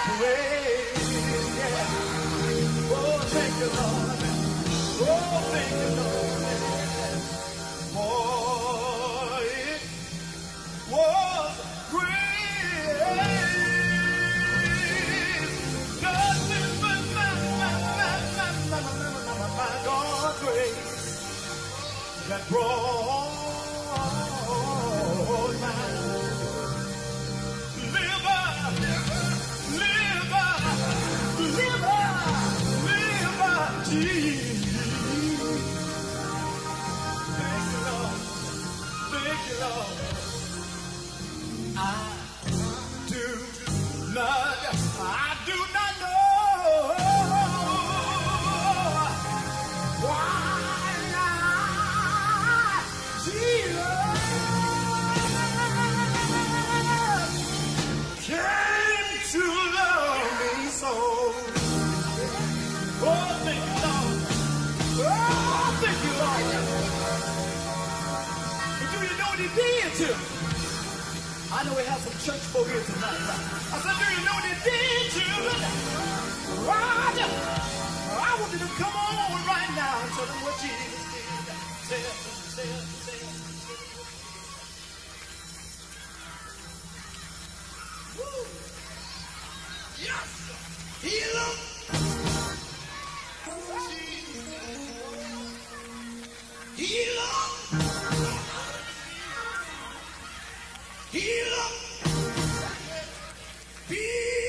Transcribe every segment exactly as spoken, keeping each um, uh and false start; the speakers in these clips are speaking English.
praise. Yeah. Oh, thank you, Lord. Oh, thank you, Lord. For it was great. Nothing but my, my, my, my, my, my, my, my, my God's grace that brought my liver, liver, liver, liver, Jesus. Thank you, Lord. Thank you, Lord. I do not, I do not know why I, Jesus, came to love me so. Oh, thank you, Lord. Oh, thank you, Lord. But do you know what he did to me? I know we have some church folk here tonight. I said, do you know what he did to me? Roger, I want you to come on right now and tell them what Jesus did. Say it, say it, say it. Woo! Yes! Heal them! Heal them! Heal up, be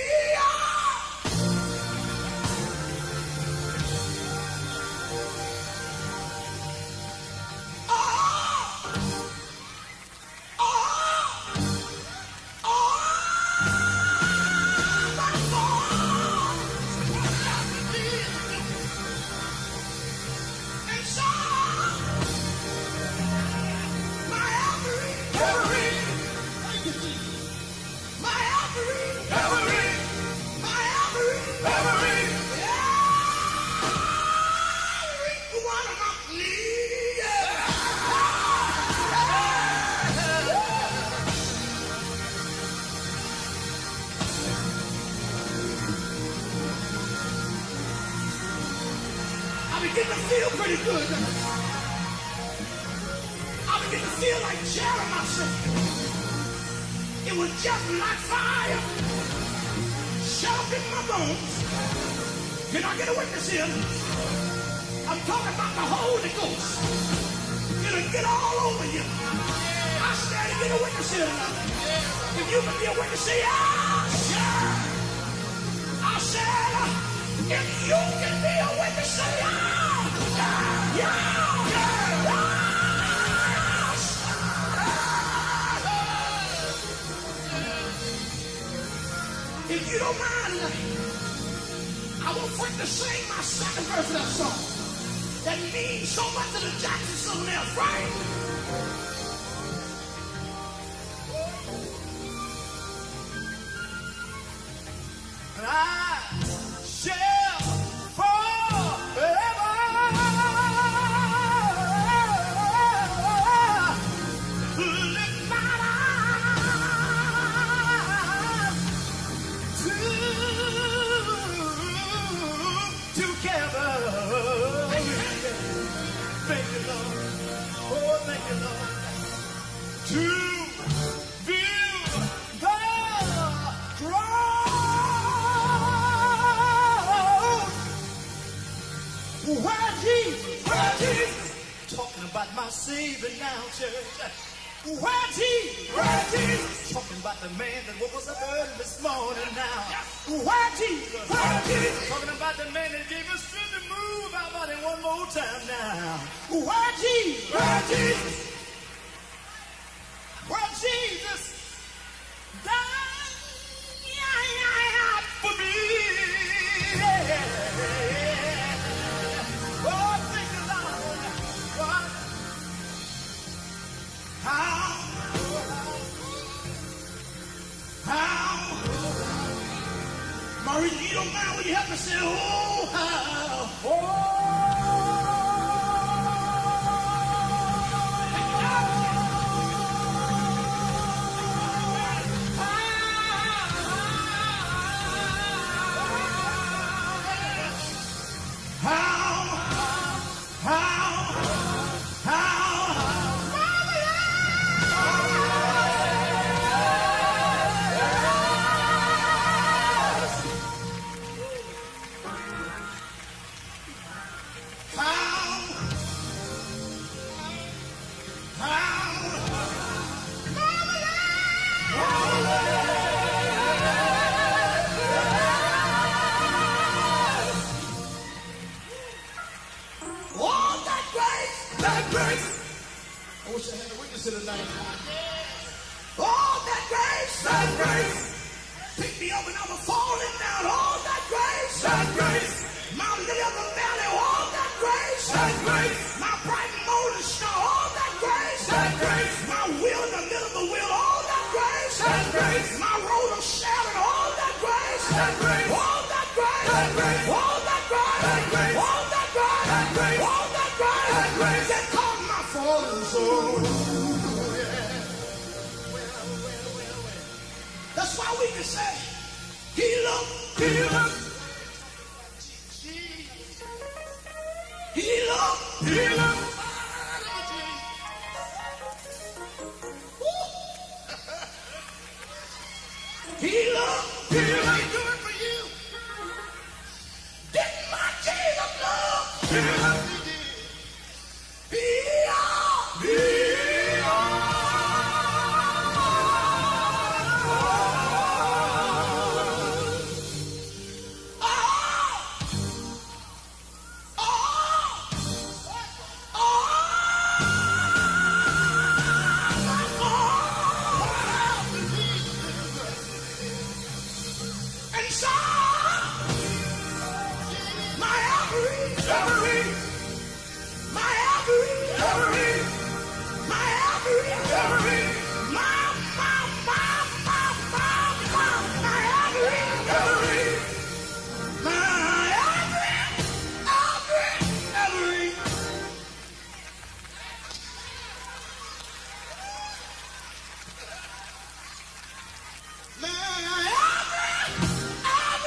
oh, oh, oh, my God, and so my every, every. My offering, offering, my offering, offering, every one of my needs. I begin to feel pretty good. I begin to feel like Jeremiah. It was just like fire shut up in my bones. Can I get a witness here? I'm talking about the Holy Ghost. It'll get all over you. I stand to get a witness here tonight. If you can be a witness, say, ah, sure. I said, if you can be a witness, say, ah, yeah, yeah, yeah. If you don't mind, I want Frank to sing my second verse of that song that means so much to the Jackson Southerners, right? And I shall forever lift my eyes together. Thank you, Lord. Oh, thank you, Lord. To view the throne where Jesus, where Jesus, talking about my Savior now, church. Where Jesus, where Jesus, talking about the man that woke us up early this morning now. Where Jesus, where Jesus, talking about the man that gave us strength to move our body one more time now. Where Jesus, where Jesus, where Jesus died, yeah, yeah, yeah, for me. Yeah. Oh, thank you, Lord. What? How? How? Maurice, you don't mind when you have to say, oh, how? Oh. to tonight. All that grace, that grace, pick me up when I was falling down. All that grace, that grace, my lily of the valley. All that grace, that grace, my bright morning star. All that grace, that grace, my wheel in the middle of the wheel. All that grace, that grace, my road of Sharon. All that grace, that grace, all that grace, that grace, all that grace, that grace, all that grace, that grace, all that grace, that grace, that caught my falling soul. That's why we can say, heal up, heal up, heal up, heal up. Heal up, heal up, do it for you. Didn't my Jesus love? Heal up, heal up, heal up.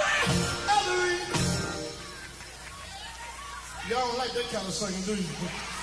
Y'all don't like that kind of singing, do you?